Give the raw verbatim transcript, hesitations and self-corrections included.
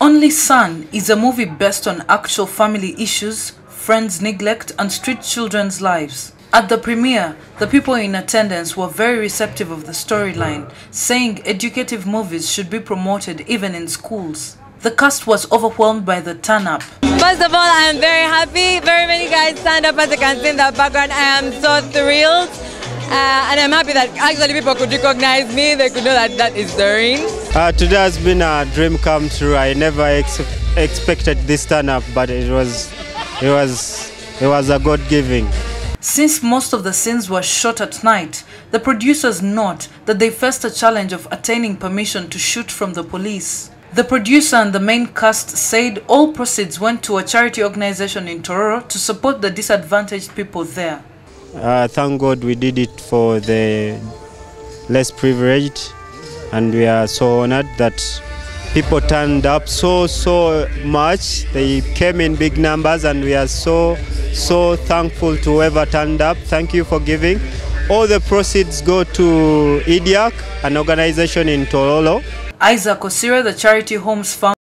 Only Son is a movie based on actual family issues, friends' neglect, and street children's lives. At the premiere, the people in attendance were very receptive of the storyline, saying educative movies should be promoted even in schools. The cast was overwhelmed by the turn-up. First of all, I am very happy. Very many guys stand up, as you can see in the background. I am so thrilled. Uh, and I'm happy that actually people could recognize me. They could know that that is Doreen. Uh, today has been a dream come true. I never ex expected this turn-up, but it was, it was, it was a God-giving. Since most of the scenes were shot at night, the producers note that they faced a challenge of attaining permission to shoot from the police. The producer and the main cast said all proceeds went to a charity organization in Tororo to support the disadvantaged people there. Uh, thank God we did it for the less privileged, and we are so honored that people turned up so, so much. They came in big numbers, and we are so, so thankful to whoever turned up. Thank you for giving. All the proceeds go to IDIAC, an organization in Tororo. Isaac Osira, the charity homes founder,